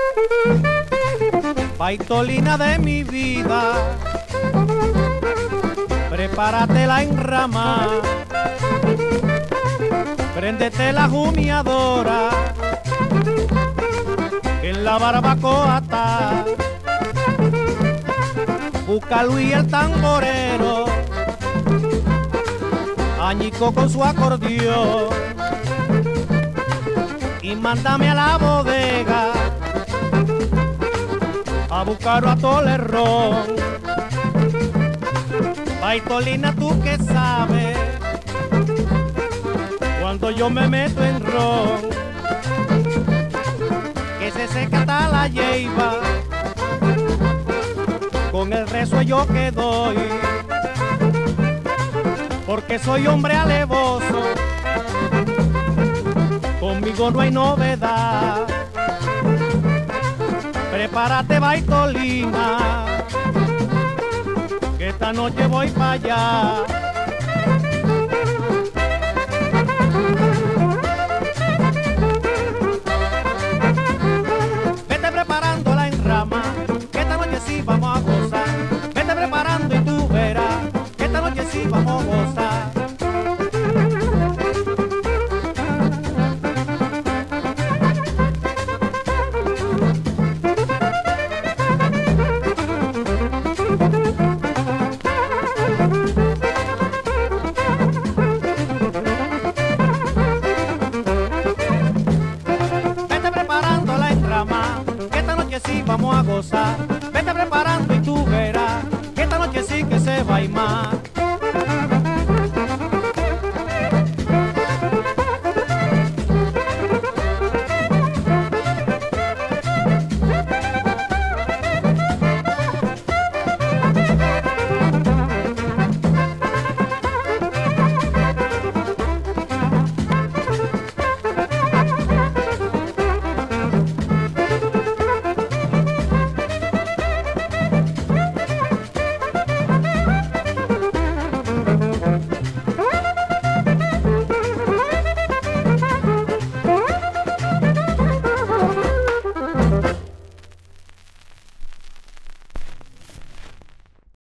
Baitolina de mi vida, prepárate la enrama, préndete la jumiadora, que en la barbacoa está. Busca Luis el tamborero, añico con su acordeón, y mándame a la bodega a buscar a Tolerón. Baitolina, tú que sabes, cuando yo me meto en ron, que se seca hasta la yeiba, con el rezo yo que doy, porque soy hombre alevoso, conmigo no hay novedad. Prepárate, Baitolina, que esta noche voy para allá. Vete preparando la enrama, que esta noche sí vamos a gozar. Vete preparando y tú verás, que esta noche sí vamos a gozar. Que esta noche sí vamos a gozar.